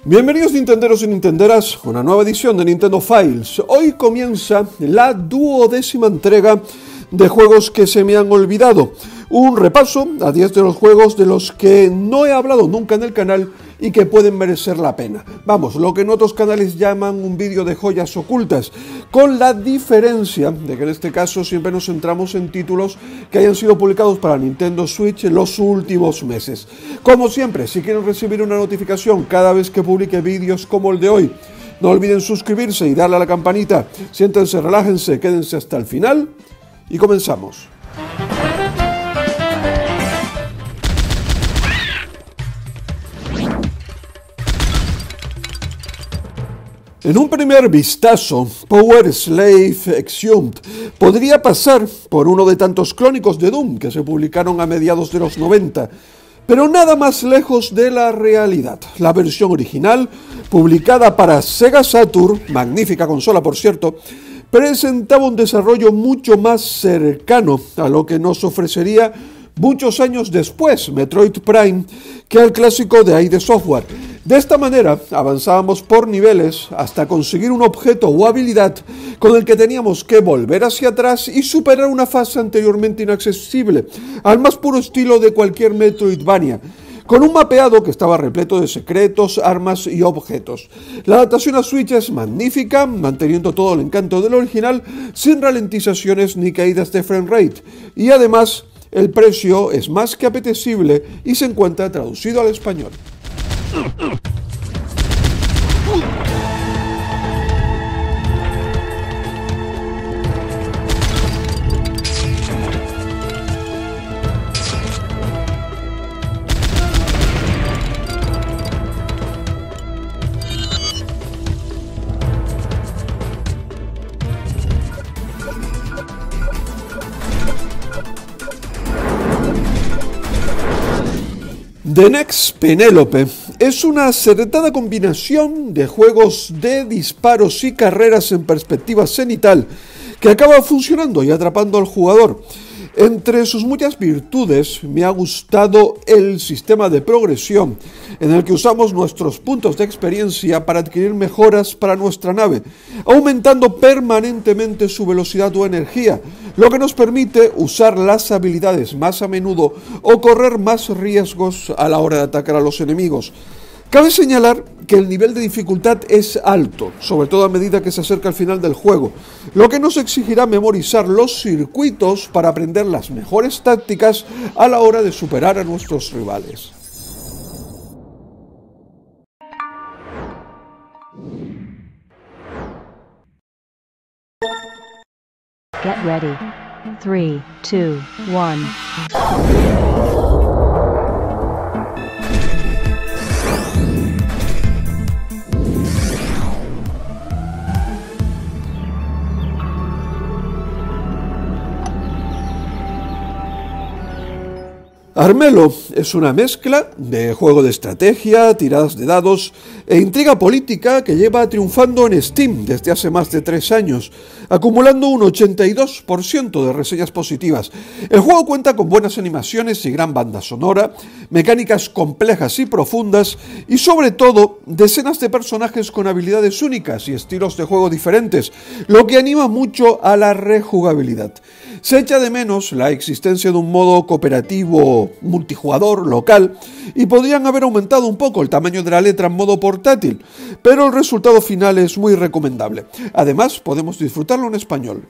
Bienvenidos Nintenderos y Nintenderas a una nueva edición de Nintendo Files. Hoy comienza la 12ª entrega de juegos que se me han olvidado. Un repaso a 10 de los juegos de los que no he hablado nunca en el canal y que pueden merecer la pena. Vamos, lo que en otros canales llaman un vídeo de joyas ocultas, con la diferencia de que en este caso siempre nos centramos en títulos que hayan sido publicados para Nintendo Switch en los últimos meses. Como siempre, si quieren recibir una notificación cada vez que publique vídeos como el de hoy, no olviden suscribirse y darle a la campanita. Siéntense, relájense, quédense hasta el final y comenzamos. En un primer vistazo, Power Slave Exhumed podría pasar por uno de tantos clónicos de Doom que se publicaron a mediados de los 90, pero nada más lejos de la realidad. La versión original, publicada para Sega Saturn, magnífica consola por cierto, presentaba un desarrollo mucho más cercano a lo que nos ofrecería muchos años después Metroid Prime que al clásico de ID Software. De esta manera avanzábamos por niveles hasta conseguir un objeto o habilidad con el que teníamos que volver hacia atrás y superar una fase anteriormente inaccesible, al más puro estilo de cualquier Metroidvania, con un mapeado que estaba repleto de secretos, armas y objetos. La adaptación a Switch es magnífica, manteniendo todo el encanto del original sin ralentizaciones ni caídas de frame rate, y además el precio es más que apetecible y se encuentra traducido al español. The Next Penelope es una acertada combinación de juegos de disparos y carreras en perspectiva cenital que acaba funcionando y atrapando al jugador. Entre sus muchas virtudes me ha gustado el sistema de progresión en el que usamos nuestros puntos de experiencia para adquirir mejoras para nuestra nave, aumentando permanentemente su velocidad o energía, lo que nos permite usar las habilidades más a menudo o correr más riesgos a la hora de atacar a los enemigos. Cabe señalar que el nivel de dificultad es alto, sobre todo a medida que se acerca al final del juego, lo que nos exigirá memorizar los circuitos para aprender las mejores tácticas a la hora de superar a nuestros rivales. Get ready. 3, 2, 1. Armello es una mezcla de juego de estrategia, tiradas de dados e intriga política que lleva triunfando en Steam desde hace más de 3 años, acumulando un 82% de reseñas positivas. El juego cuenta con buenas animaciones y gran banda sonora, mecánicas complejas y profundas y sobre todo decenas de personajes con habilidades únicas y estilos de juego diferentes, lo que anima mucho a la rejugabilidad. Se echa de menos la existencia de un modo cooperativo multijugador local y podrían haber aumentado un poco el tamaño de la letra en modo portátil, pero el resultado final es muy recomendable. Además, podemos disfrutarlo en español.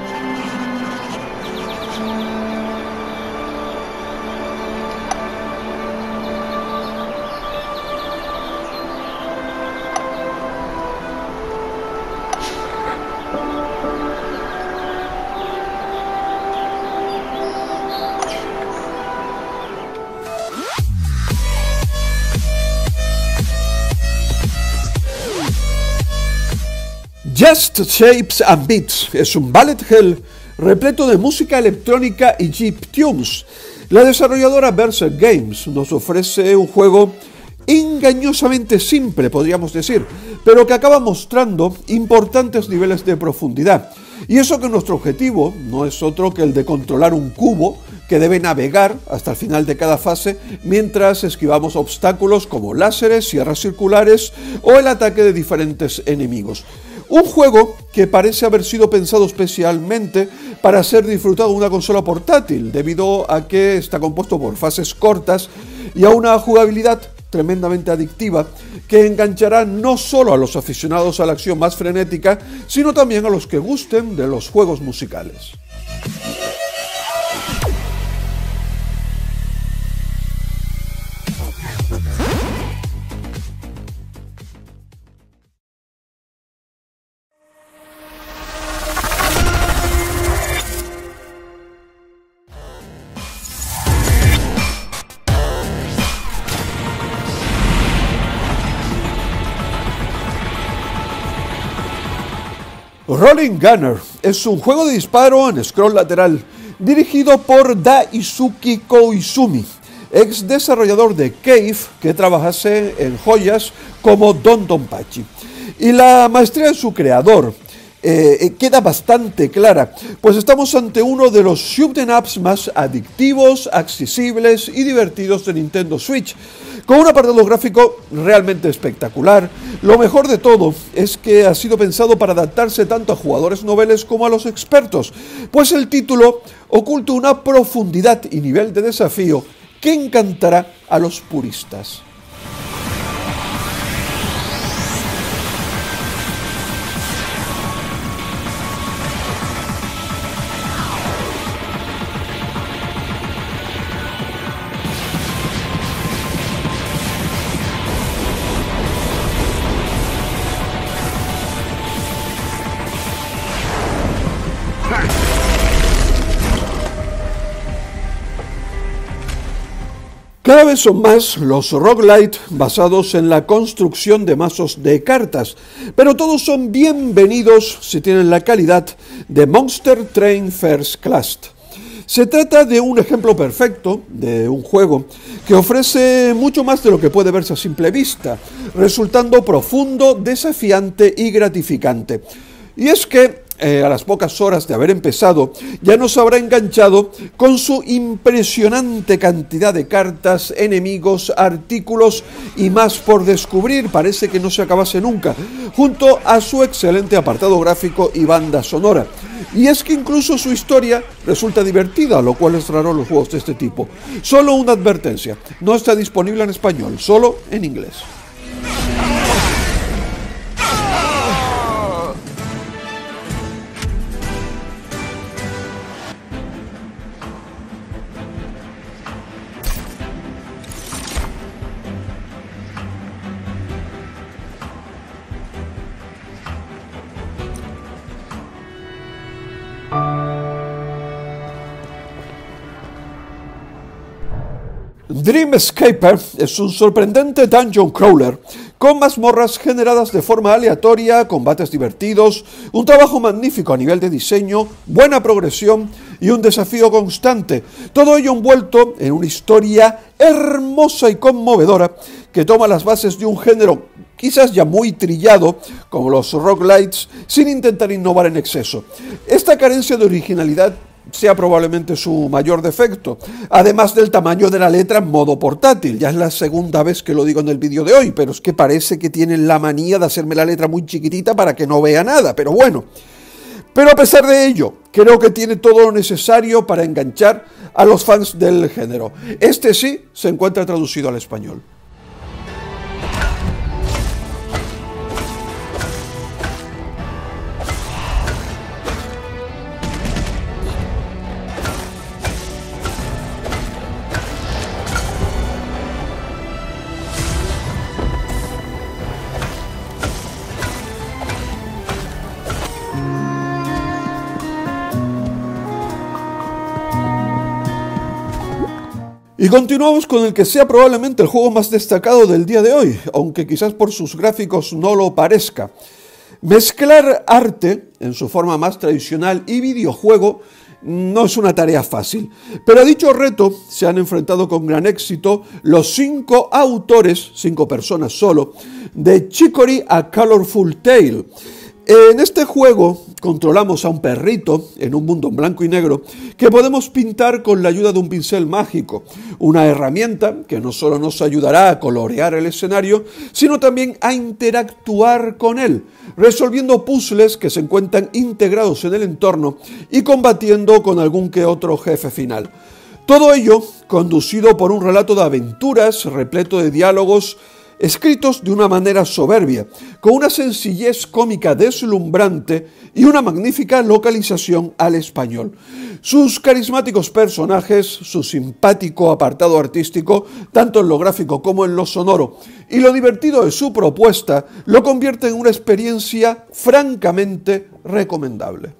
Just Shapes and Beats es un bullet hell repleto de música electrónica y chiptunes. La desarrolladora Berserk Games nos ofrece un juego engañosamente simple, podríamos decir, pero que acaba mostrando importantes niveles de profundidad. Y eso que nuestro objetivo no es otro que el de controlar un cubo que debe navegar hasta el final de cada fase mientras esquivamos obstáculos como láseres, sierras circulares o el ataque de diferentes enemigos. Un juego que parece haber sido pensado especialmente para ser disfrutado en una consola portátil, debido a que está compuesto por fases cortas y a una jugabilidad tremendamente adictiva que enganchará no solo a los aficionados a la acción más frenética, sino también a los que gusten de los juegos musicales. Rolling Gunner es un juego de disparo en scroll lateral dirigido por Daisuke Koizumi, ex desarrollador de Cave, que trabajase en joyas como Don Donpachi. Y la maestría de su creador queda bastante clara, pues estamos ante uno de los shoot'em ups más adictivos, accesibles y divertidos de Nintendo Switch, con un apartado gráfico realmente espectacular. Lo mejor de todo es que ha sido pensado para adaptarse tanto a jugadores noveles como a los expertos, pues el título oculta una profundidad y nivel de desafío que encantará a los puristas. Cada vez son más los roguelite basados en la construcción de mazos de cartas, pero todos son bienvenidos si tienen la calidad de Monster Train First Class. Se trata de un ejemplo perfecto de un juego que ofrece mucho más de lo que puede verse a simple vista, resultando profundo, desafiante y gratificante. Y es que a las pocas horas de haber empezado, ya nos habrá enganchado con su impresionante cantidad de cartas, enemigos, artículos y más por descubrir, parece que no se acabase nunca, junto a su excelente apartado gráfico y banda sonora. Y es que incluso su historia resulta divertida, lo cual es raro en los juegos de este tipo. Solo una advertencia, no está disponible en español, solo en inglés. Dreamscaper es un sorprendente dungeon crawler con mazmorras generadas de forma aleatoria, combates divertidos, un trabajo magnífico a nivel de diseño, buena progresión y un desafío constante. Todo ello envuelto en una historia hermosa y conmovedora que toma las bases de un género quizás ya muy trillado, como los roguelites, sin intentar innovar en exceso. Esta carencia de originalidad sea probablemente su mayor defecto, además del tamaño de la letra en modo portátil. Ya es la segunda vez que lo digo en el vídeo de hoy, pero es que parece que tienen la manía de hacerme la letra muy chiquitita para que no vea nada, pero bueno. Pero a pesar de ello, creo que tiene todo lo necesario para enganchar a los fans del género. Este sí se encuentra traducido al español. Y continuamos con el que sea probablemente el juego más destacado del día de hoy, aunque quizás por sus gráficos no lo parezca. Mezclar arte, en su forma más tradicional, y videojuego no es una tarea fácil, pero a dicho reto se han enfrentado con gran éxito los 5 autores, 5 personas solo, de Chicory A Colorful Tale, En este juego controlamos a un perrito en un mundo en blanco y negro que podemos pintar con la ayuda de un pincel mágico, una herramienta que no solo nos ayudará a colorear el escenario, sino también a interactuar con él, resolviendo puzzles que se encuentran integrados en el entorno y combatiendo con algún que otro jefe final. Todo ello conducido por un relato de aventuras repleto de diálogos escritos de una manera soberbia, con una sencillez cómica deslumbrante y una magnífica localización al español. Sus carismáticos personajes, su simpático apartado artístico, tanto en lo gráfico como en lo sonoro, y lo divertido de su propuesta, lo convierte en una experiencia francamente recomendable.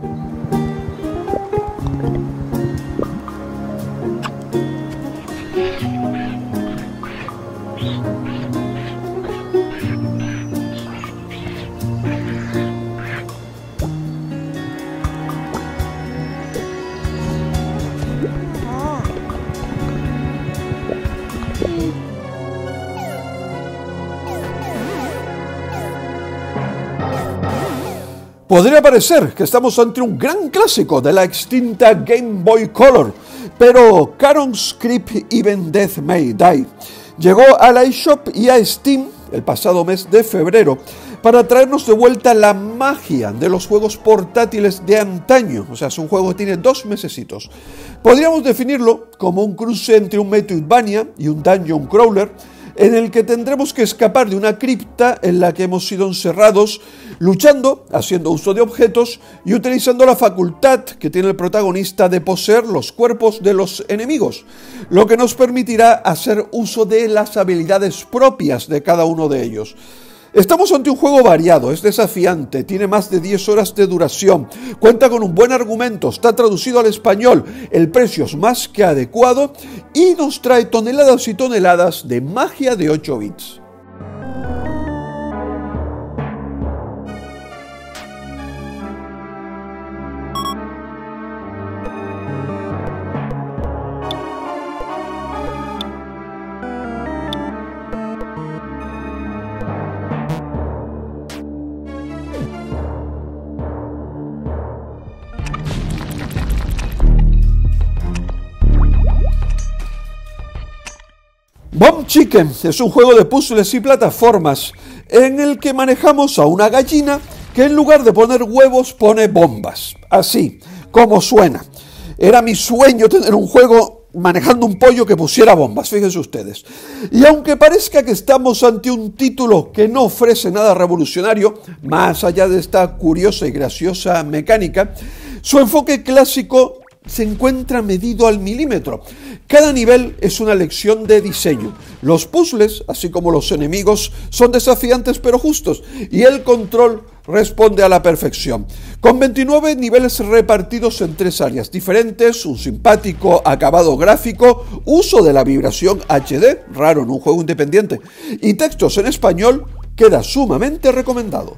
Podría parecer que estamos ante un gran clásico de la extinta Game Boy Color, pero Charon's Creep Even Death May Die llegó a la eShop y a Steam el pasado mes de febrero para traernos de vuelta la magia de los juegos portátiles de antaño. O sea, es un juego que tiene 2 mesecitos. Podríamos definirlo como un cruce entre un Metroidvania y un Dungeon Crawler, en el que tendremos que escapar de una cripta en la que hemos sido encerrados, luchando, haciendo uso de objetos y utilizando la facultad que tiene el protagonista de poseer los cuerpos de los enemigos, lo que nos permitirá hacer uso de las habilidades propias de cada uno de ellos. Estamos ante un juego variado, es desafiante, tiene más de 10 horas de duración, cuenta con un buen argumento, está traducido al español, el precio es más que adecuado y nos trae toneladas y toneladas de magia de 8 bits. Bomb Chicken es un juego de puzzles y plataformas en el que manejamos a una gallina que en lugar de poner huevos pone bombas. Así, como suena. Era mi sueño tener un juego manejando un pollo que pusiera bombas, fíjense ustedes. Y aunque parezca que estamos ante un título que no ofrece nada revolucionario, más allá de esta curiosa y graciosa mecánica, su enfoque clásico se encuentra medido al milímetro. Cada nivel es una lección de diseño. Los puzzles, así como los enemigos, son desafiantes pero justos, y el control responde a la perfección. Con 29 niveles repartidos en 3 áreas diferentes, un simpático acabado gráfico, uso de la vibración HD, raro en un juego independiente, y textos en español, queda sumamente recomendado.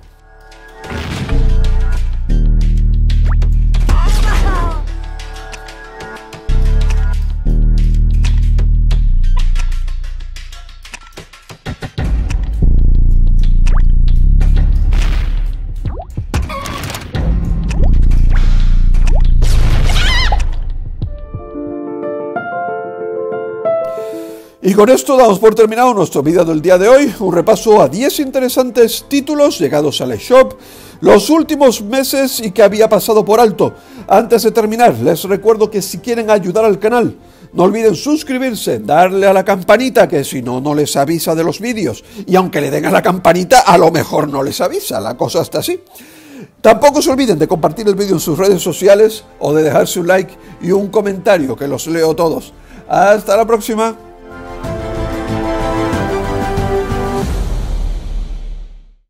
Y con esto damos por terminado nuestro vídeo del día de hoy, un repaso a 10 interesantes títulos llegados a la eShop los últimos meses y que había pasado por alto. Antes de terminar, les recuerdo que si quieren ayudar al canal, no olviden suscribirse, darle a la campanita, que si no, no les avisa de los vídeos. Y aunque le den a la campanita, a lo mejor no les avisa, la cosa está así. Tampoco se olviden de compartir el vídeo en sus redes sociales o de dejarse un like y un comentario, que los leo todos. Hasta la próxima.